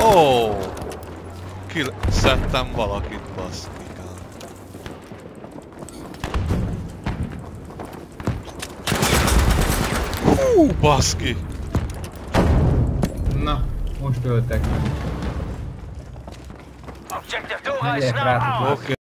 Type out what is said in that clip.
Ó! Szedtem valakit, baszki. Hú, baszki! Na, most öltek. Objective Dora is Megyek now rá. ours. Oké.